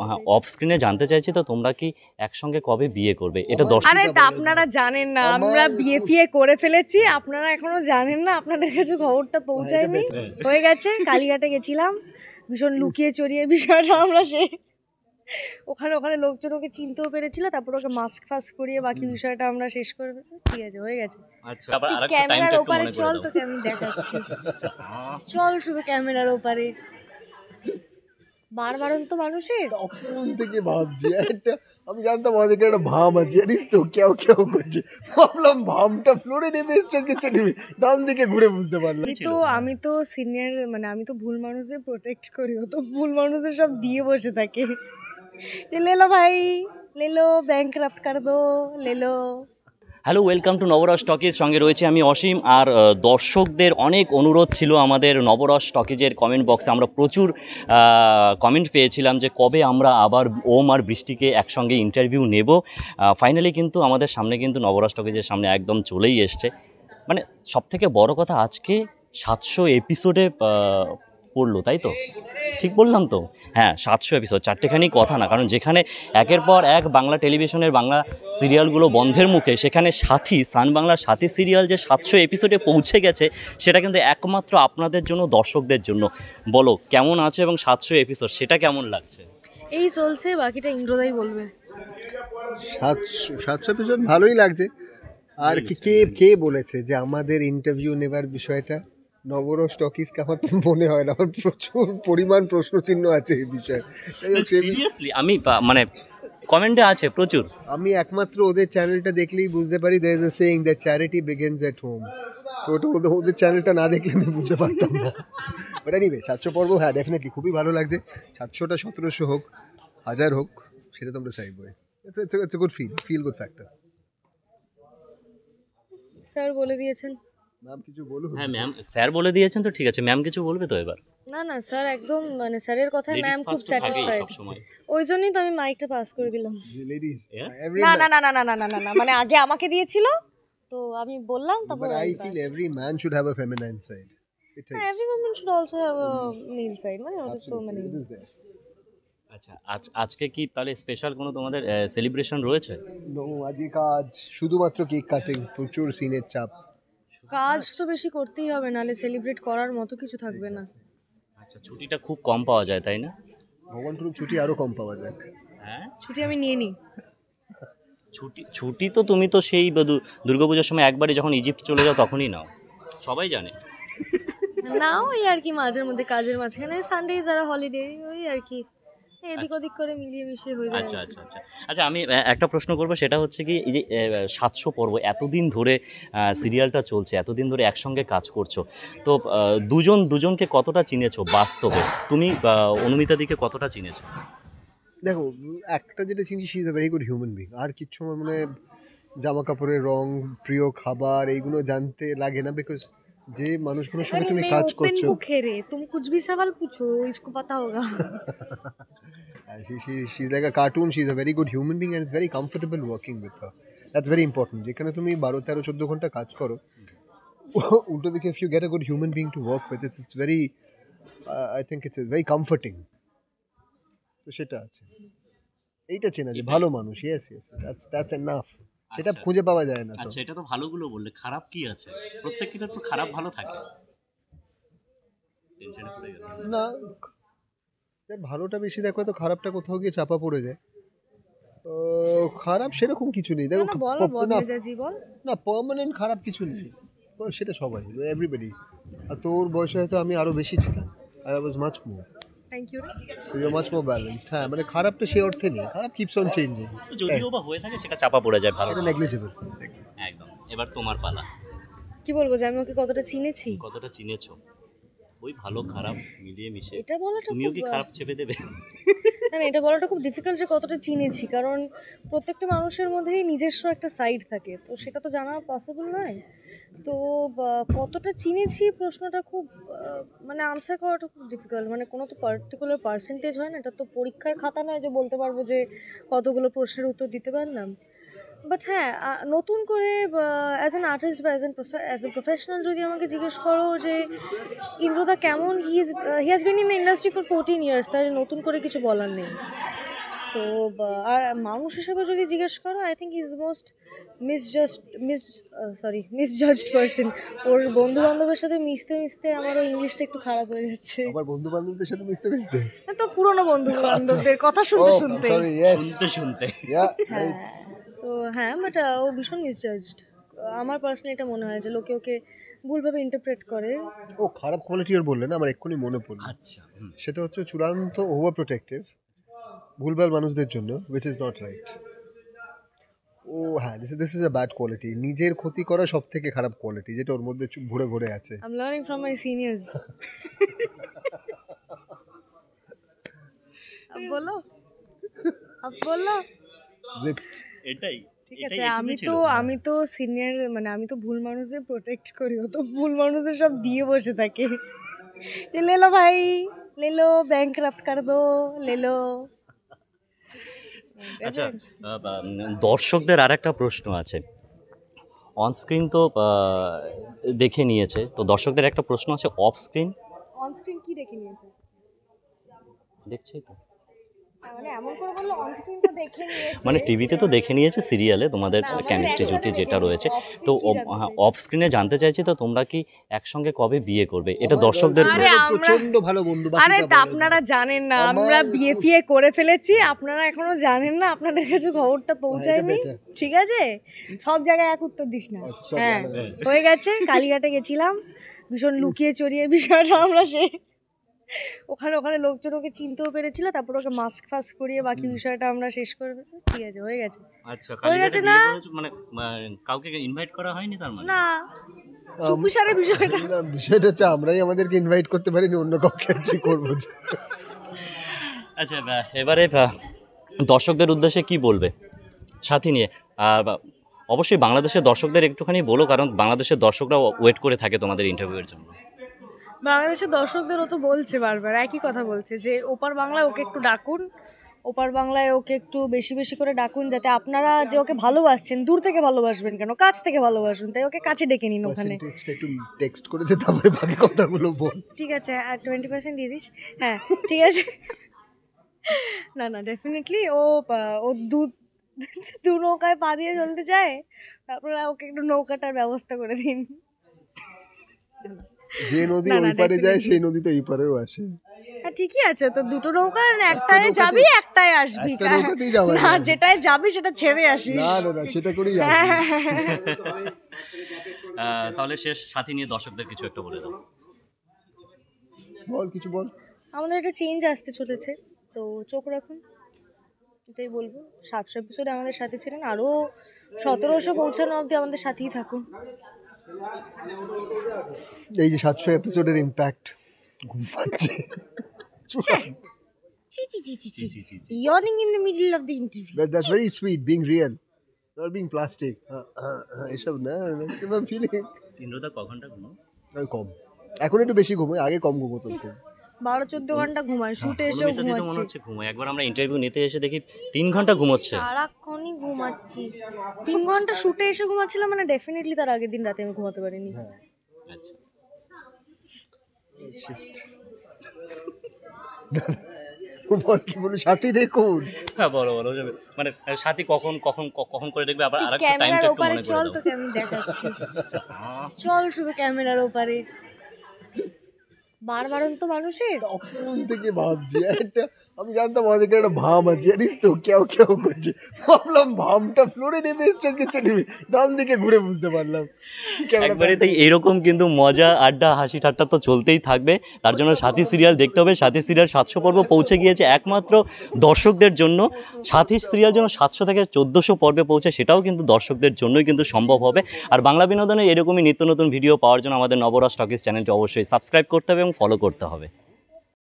Of স্ক্রিনে জানতে চাইছি তো তোমরা কি একসঙ্গে কবে বিয়ে করবে? এটা আরে আপনারা জানেন না আমরা বিয়ে ফিয়ে করে ফেলেছি, আপনারা এখনো জানেন না, আপনাদের কাছে খবরটা পৌঁছায়নি। হয়ে গেছে, কালীঘাটে গেছিলাম, ভীষণ লুকিয়ে চড়িয়ে বিষয়টা আমরা ওখানে লোকজন ওকে চিনতেও পেরেছিল, তারপর ওকে মাস্ক ফাস্ক করিয়ে বাকি বিষয়টা আমরা শেষ করে ঠিক আছে, হয়ে গেছে। আচ্ছা, আবার আরেকটা ক্যামেরার টাইমটা একটু ওপারে মনে করে চল, দাও। তোকে আমি দেখাচ্ছি, চল শুধু ক্যামেরার ওপারে। বারবারন্ত মানুষের তখন থেকে ভাবছি একটা, আমি জানতাম আমাদের একটা ভাম আছে, জানিস তো, কেউ কেউ করছে, ভাবলাম ভামটা ফ্লোরে নেমে এসছে, ডান দিকে ঘুরে বুঝতে পারলাম। আমি তো সিনিয়র, মানে আমি তো ভুল মানুষদের প্রোটেক্ট করি, ও তো ভুল মানুষদের সব দিয়ে বসে থাকে, ले लो भाई, ले लो, बैंकरप्ट कर दो, ले लो। Hello, welcome to Navras talkies. সঙ্গে রয়েছে আমি অসীম। আর দর্শকদের অনেক অনুরোধ ছিল আমাদের নবরস টকিজের কমেন্ট বক্সে, আমরা প্রচুর কমেন্ট পেয়েছিলাম যে কবে আমরা আবার ওম আর বৃষ্টিকে একসঙ্গে ইন্টারভিউ নেব। ফাইনালি কিন্তু আমাদের সামনে কিন্তু নবরস টকিজের সামনে একদম চলেই এসছে। মানে সবথেকে বড় কথা, আজকে 700 এপিসোডে পড়লো, তাই তো? ঠিক বললাম তো? হ্যাঁ, 700 এপিসোড, চারটেখানি কথা না। কারণ যেখানে একের পর এক বাংলা টেলিভিশনের বাংলা সিরিয়ালগুলো বন্ধের মুখে, সেখানে সাথী, সান বাংলার সাথী সিরিয়াল যে 700 এপিসোডে পৌঁছে গেছে, সেটা কিন্তু একমাত্র আপনাদের জন্য, দর্শকদের জন্য। বলো কেমন আছে এবং 700 এপিসোড সেটা কেমন লাগছে? এই চলছে, বাকিটা ইন্দ্রদাই বলবে। 700 এপিসোড ভালোই লাগছে। আর কে কে বলেছে যে আমাদের ইন্টারভিউ নেবার বিষয়টা নবরস টকিজকে? আমার তো মনে হয় না, আমার প্রচুর পরিমাণ প্রশ্নচিহ্ন আছে এই বিষয়ে। সিরিয়াসলি আমি মানে কমেন্টে আছে প্রচুর। আমি একমাত্র ওদের চ্যানেলটা দেখলেই বুঝতে পারি, there is a saying that charity begins at home. তো ওটা ওদের চ্যানেলটা না দেখলে আমি বুঝতে পারতাম না। বাট এনিওয়ে, 700 পর্ব, হ্যাঁ ডেফিনেটলি খুবই ভালো লাগছে। 700টা 1700 হোক, 1000 হোক, সেটা তো আমরা চাইবই। It's a good feel good factor. Sir বলে দিয়েছেন। ম্যাম কিছু বলুন। হ্যাঁ ম্যাম, স্যার বলে দিয়েছেন তো ঠিক আছে, ম্যাম কিছু বলবে তো এবার? না স্যার একদম, মানে স্যারের কথায় ম্যাম খুব স্যাটিসফাইড, ওই জন্যই তো আমি মাইকটা পাস করে দিলাম। লেডিস, না না না না না না না না, মানে আগে আমাকে দিয়েছিল তো আমি বললাম, তারপর I feel every man should have a feminine side. every woman should also have a male side, মানে ওটা তো মানে। আচ্ছা, আজকে কি তাহলে স্পেশাল কোনো তোমাদের সেলিব্রেশন রয়েছে? নো, আজকে কাজ, শুধুমাত্র কেক কাটিং, প্রচুর সিনের চাপ। কাজ তো বেশি করতেই হবে, নাহলে সেলিব্রেট করার মতো কিছু থাকবে না। আচ্ছা, ছুটিটা খুব কম পাওয়া যায় তাই না? ভগবান করুক ছুটি আরো কম পাওয়া যায়। হ্যাঁ, ছুটি আমি নিয়ে নিই। ছুটি তো তুমি তো সেই দুর্গাপূজার সময় একবারই যখন ইজিপ্ট চলে যাও তখনই নাও, সবাই জানে। না ওই আর কি, মাঝের মধ্যে কাজের মাঝখানে সানডে যারা হলিডে, ওই আর কি এদিক ওদিক করে মিলিয়ে মিশিয়ে হয়ে যায়। আচ্ছা আচ্ছা আচ্ছা আচ্ছা, আমি একটা প্রশ্ন করবো, সেটা হচ্ছে কি, এই যে 700 পর্ব এতদিন ধরে সিরিয়ালটা চলছে, এতদিন ধরে একসঙ্গে কাজ করছো, তো দুজনকে কতটা চিনেছো বাস্তবে? তুমি অনুমিতাদিকে কতটা চিনেছো? দেখো, একটা যেটা চিনছি, she is a very good human being. আর কিচ্ছু আমার মনে জামা কাপড়ের রং, প্রিয় খাবার, এইগুলো জানতে লাগে না, বিকজ যে মানুষগুলোর সঙ্গে তুমি কাজ করছো। तुम कुछ भी सवाल पूछो, इसको पता होगा। She's like a cartoon. She's a very good human being and it's very comfortable working with her. That's very important. যেখানে তুমি 12-13-14 ঘন্টা কাজ করো, উল্টো দিকে if you get a good human being to work with, it's very I think it's very comforting. তো সেটা আছে, এইটা চেনা যে ভালো মানুষ। yes that's enough. সেটা খুঁজে পাওয়া যায় না। তো আচ্ছা, এটা তো ভালোগুলো বললে, খারাপ কি আছে? প্রত্যেকটা তো খারাপ ভালো থাকে। টেনশনে পড়ে গেল না, ভালোটা বেশি দেখো তো খারাপটা কোথাও গিয়ে চাপা পড়ে যায়। তো খারাপ সেরকম কিছু নেই, দেখো না, পার্মানেন্ট খারাপ কিছু নেই, সেটা সবাই, এভরিবডি। আর তোর বয়সে হয়তো আমি আরো বেশি ছিলাম, I was much more. Thank you. So you are much more balanced. হ্যাঁ, মানে খারাপটা সে অর্থে নেই, খারাপ কিপস অন চেঞ্জিং। যদিও বা হয়ে থাকে সেটা চাপা পড়ে যায়, ভালো, এটা নেগলিজেবল একদম। এবার তোমার পালা। কি বলবো, যে আমি ওকে কতটা চিনেছি? কতটা চিনেছো? ওই ভালো খারাপ মিলিয়ে মিশে। এটা বলাটা তুমিও কি খারাপ চেপে দেবে? না এটা বলাটা খুব ডিফিকাল্ট যে কতটা চিনেছি, কারণ প্রত্যেকটা মানুষের মধ্যেই নিজস্ব একটা সাইড থাকে, তো সেটা তো জানা পসিবল নয়। তো কতটা চিনেছি প্রশ্নটা খুব মানে আনসার করাটা খুব ডিফিকাল্ট, মানে কোনো তো পার্টিকুলার পার্সেন্টেজ হয় না, এটা তো পরীক্ষার খাতা নয় যে বলতে পারবো যে কতগুলো প্রশ্নের উত্তর দিতে পারলাম। বাট হ্যাঁ, নতুন করে অ্যাজ অ্যান আর্টিস্ট বা অ্যাজ এ প্রফেশনাল যদি আমাকে জিজ্ঞেস করো যে ইন্দ্রদা কেমন, he has been in the industry for 14 years, তাহলে নতুন করে কিছু বলার নেই। তো আর মানুষ হিসেবে যদি জিজ্ঞেস করো, I think is most misjudged person. ওর বন্ধু বান্ধবের সাথে মিশতে মিশতে আমারও ইংলিশটা একটু খারাপ হয়ে যাচ্ছে। আমার বন্ধু বান্ধবদের সাথে মিশতে মিশতে তো পুরোনো বন্ধু বান্ধবদের কথা শুনতে শুনতে সরি ইয়েস শুনতে শুনতে হ্যাঁ, তো হ্যাঁ, বাট ও ভীষণ মিসজাজড। আমার পার্সোনালি এটা মনে হয় যে লোকে ওকে ভুলভাবে ইন্টারপ্রেট করে। ও খারাপ কোয়ালিটি আর বললে না, আমার এক্ষুনি মনে পড়লো। আচ্ছা সেটা হচ্ছে চূড়ান্ত ওভার প্রোটেক্টিভ ভুলভাল মানুষদের জন্য, উইচ ইজ নট রাইট। ও হ্যাঁ, this is a bad quality. নিজের ক্ষতি করা সব থেকে খারাপ কোয়ালিটি, যেটা ওর মধ্যে ভরে ভরে আছে। I am learning from my seniors. আপ বলো, আপ বলো। Zipped. এটাই ঠিক আছে, আমি তো সিনিয়র, মানে আমি তো ভুল মানুষদের প্রোটেক্ট করি, ও তো ভুল মানুষদের সব দিয়ে বসে থাকে যে লেলো ভাই, লেলো ব্যাংকরাপ্ট কর দো, লেলো। আচ্ছা দর্শকদের আর একটা প্রশ্ন আছে, অনস্ক্রিন তো দেখে নিয়েছে, তো দর্শকদের একটা প্রশ্ন আছে অফ স্ক্রিন। অন স্ক্রিন কি দেখে নিয়েছে? দেখছি তো, মানে এমন করে বললো অন স্ক্রিন তো দেখে নিয়েছে, মানে টিভিতে তো দেখে নিয়েছে, সিরিয়ালে তোমাদের না, আমাদের কেমিস্ট্রি একসাথে জুটি দেখে যেটা নিয়েছে। রয়েছে। Off screen তো কি জানতে চাইছো? অফ স্ক্রিনে জানতে চাইছি তো তোমরা কি একসঙ্গে কবে বিয়ে করবে, এটা দর্শকদের আরে আমরা- প্রচন্ড ভালো বন্ধু। আরে বাকিটা তা বলে আপনারা দাও। জানেন না, আমার- আমরা বিয়ে ফিয়ে করে ফেলেছি, আপনারা এখনো জানেন না, আপনাদের কাছে খবরটা পৌঁছায়নি। better. ঠিক আছে, সব জায়গায় এক উত্তর দিস না। আচ্ছা, সব হ্যাঁ, জায়গায়। হয়ে গেছে, কালীঘাটে গেছিলাম, ভীষণ লুকিয়ে চড়িয়ে বিষয়টা আমরা ওখানে লোকজন ওকে চিনতেও পেরেছিল, তারপর ওকে মাস্ক ফাস্ক করিয়ে বাকি বিষয়টা আমরা শেষ করে ফেলেছি। ঠিক আছে, হয়ে গেছে। আচ্ছা হয়ে গেছে না? মানে কাউকে ইনভাইট করা হয়নি তার মানে? না, চুপিসারে বিষয়টা। না, বিষয়টা হচ্ছে আমরাই আমাদেরকে ইনভাইট করতে পারিনি, অন্য কাউকে আর কি করবো। আচ্ছা এবারে দর্শকদের উদ্দেশ্যে কি বলবে সাথী নিয়ে? অবশ্যই বাংলাদেশের দর্শকদের একটুখানি বলো, কারণ বাংলাদেশের দর্শকরা ওয়েট করে থাকে তোমাদের ইন্টারভিউয়ের জন্য। বাংলাদেশের দর্শকদেরও তো বলছে বারবার একই কথা, বলছে যে ওপার বাংলায় ওকে একটু ডাকুন, ওপার বাংলায় ওকে একটু বেশি বেশি করে ডাকুন, যাতে আপনারা যে ওকে ভালোবাসছেন, দূর থেকে ভালোবাসবেন কেন, কাছ থেকে ভালোবাসুন, তাই ওকে কাছে ডেকে নিন ওখানে। একটু টেক্সট করে দে, তারপরে বাকি কথাগুলো বল। ঠিক আছে, 20% দিয়ে দিস। হ্যাঁ ঠিক আছে। না না, ডেফিনেটলি ও দু নৌকায় পা দিয়ে চলতে চায়, তারপরে ওকে একটু নৌকাটার ব্যবস্থা করে দিন। যে নদী না, না, ওই পারে যায়, definitely. সেই নদী তো এই পারেও আসে। হ্যাঁ ঠিকই আছে, তো দুটো নৌকা, একটায় যাবি একটায় আসবি, একটা নৌকাতেই যাওয়া না যায়। যেটায় যাবি সেটা ছেড়ে আসিস। না না না, সেটা করেই যাবে। তাহলে শেষ সাথী নিয়ে দর্শকদের কিছু একটা বলে দাও। বল, কিছু বল। আমাদের একটা চেঞ্জ আসতে চলেছে, তো চোখ রাখুন, এটাই বলবো। 700 এপিসোডে আমাদের সাথে ছিলেন, আরও 1700 পৌঁছানো অবধি আমাদের সাথেই থাকুন। এই যে 700 এপিসোডের ইম্প্যাক্ট, ঘুম পাচ্ছে। Yawning in the middle of the interview. That's very sweet, being real, not being plastic. এসব না, I'm feeling ইন্দ্রদা ক ঘন্টা ঘুমাও? কম। এখন একটু বেশি ঘুমোই, আগে কম ঘুমোতো। 12-14 ঘন্টা ঘুমায়, শুটে এসেও অনুমিতা দি তো মনে ঘুমাচ্ছি, হচ্ছে ঘুমায়, একবার আমরা ইন্টারভিউ নিতে এসে দেখি 3 ঘন্টা ঘুমোচ্ছে। সারাক্ষণই ঘুমাচ্ছি। 3 ঘন্টা শুটে এসে ঘুমাচ্ছিলাম, মানে ডেফিনেটলি তার আগের দিন রাতে আমি ঘুমাতে পারিনি। আচ্ছা বল, কি বলো, সাথী দেখুন। হ্যাঁ বলো বলো, মানে সাথী কখন কখন কখন করে দেখবে, আবার আরেকটা টাইমটা ক্যামেরার একটু ওপারে মনে করে চল, দাও। তোকে আমি দেখাচ্ছি। চল শুধু ক্যামেরার ওপারে। বারবারন্ত মানুষের তখন থেকে ভাবছি একটা, আমি জানতাম আমাদের একটা ভাম আছে, জানিস তো, কেউ কেউ করছে, ভাবলাম ভামটা ফ্লোরে নেমে এসছে, আজকে নেমে ডান দিকে ঘুরে বুঝতে পারলাম একবারে তাই এইরকম কিন্তু মজা আড্ডা হাসি ঠাট্টা তো চলতেই থাকবে। তার জন্য সাথী সিরিয়াল দেখতে হবে। সাথী সিরিয়াল 700 পর্ব পৌঁছে গিয়েছে একমাত্র দর্শকদের জন্য। সাথী সিরিয়াল যেন 700 থেকে 1400 পর্বে পৌঁছে, সেটাও কিন্তু দর্শকদের জন্যই কিন্তু সম্ভব হবে। আর বাংলা বিনোদনের এরকমই নিত্য নতুন ভিডিও পাওয়ার জন্য আমাদের নবরস টকিজ চ্যানেলটি অবশ্যই সাবস্ক্রাইব করতে হবে এবং ফলো করতে হবে।